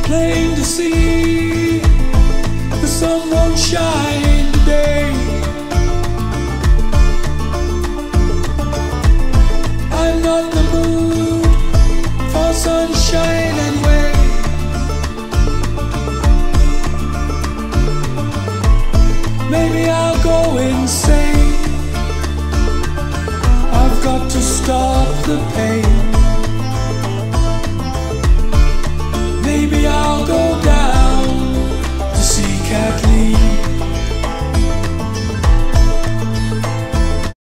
plain to see the sun won't shine today. I'm not in the mood for sunshine anyway. Maybe I'll go insane. I've got to stop the pain.